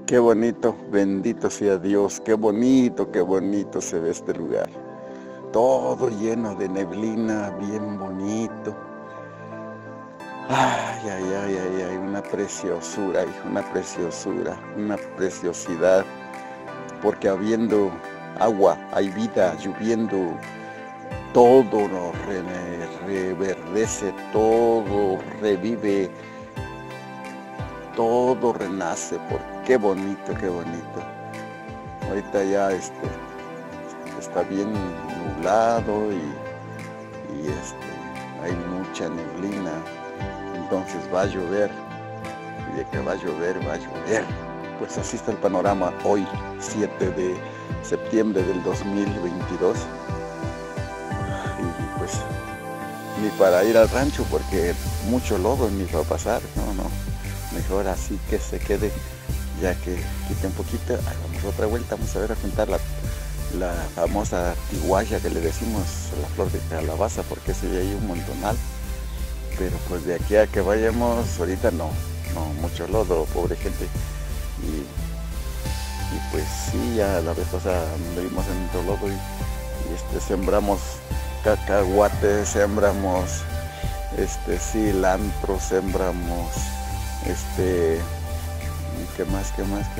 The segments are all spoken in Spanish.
Qué bonito, bendito sea Dios, qué bonito se ve este lugar. Todo lleno de neblina, bien bonito. Ay, ay, ay, ay, ay, una preciosura, hijo, una preciosidad. Porque habiendo agua, hay vida, lloviendo, todo reverdece, todo revive, todo renace. Qué bonito, qué bonito. Ahorita ya está bien nublado y hay mucha neblina, entonces va a llover, y de que va a llover, va a llover. Pues así está el panorama hoy, 7 de septiembre del 2022. Y pues ni para ir al rancho porque mucho lodo ni va a pasar, no, mejor así que se quede, ya que quite un poquito. Vamos otra vuelta, vamos a ver, a juntar la famosa tiguaya que le decimos, la flor de calabaza, porque ese ya hay un montonal. Pero pues de aquí a que vayamos, ahorita no, mucho lodo, pobre gente. Y pues sí, ya la vez pasada anduvimos en mucho lodo y sembramos cacahuates, sembramos cilantro, sembramos ¿qué más?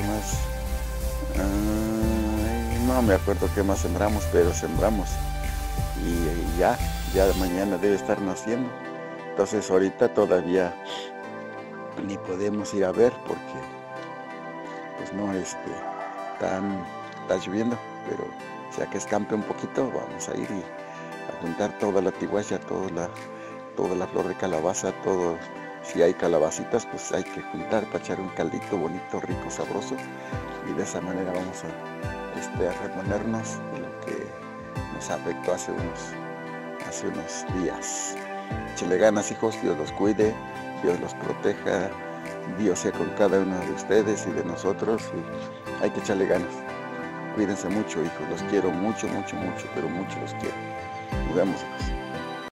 Ay, no me acuerdo qué más sembramos, pero sembramos. Y ya mañana debe estar naciendo. Entonces ahorita todavía ni podemos ir a ver porque pues no está lloviendo, pero ya que escampe un poquito vamos a ir y a juntar toda la tiguaya, toda la flor de calabaza, todo. Si hay calabacitas, pues hay que juntar para echar un caldito bonito, rico, sabroso, y de esa manera vamos a reponernos de lo que nos afectó hace unos días. Échale ganas, hijos, Dios los cuide, Dios los proteja, Dios sea con cada uno de ustedes y de nosotros, y hay que echarle ganas. Cuídense mucho, hijos, los quiero mucho, pero mucho los quiero. Nos vemos, hijos.